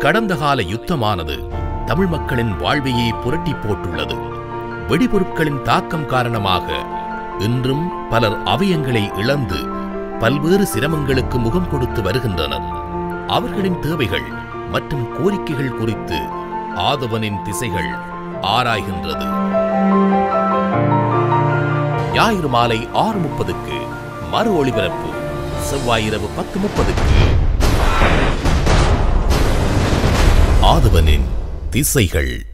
கடந்த கால யுத்தமானது தமிழ் மக்களின் வாழ்வையே புரட்டி போட்டுள்ளது. வெடிபொருட்களின் தாக்கம் காரணமாக இன்றும் பலர் அவயங்களை இழந்து பல்வேறு சிரமங்களுக்கு முகம் கொடுத்து வருகின்றனர். அவர்களின் தேவைகள் மற்றும் கோரிக்கைகள் குறித்து ஆதவனின் திசைகள் ஆராய்கின்றது. ஞாயிறு மாலை 6:30க்கு மறு ஒளிபரப்பு, செவ்வாய் இரவு 10:30க்கு. ஆதவனின் திசைகள்.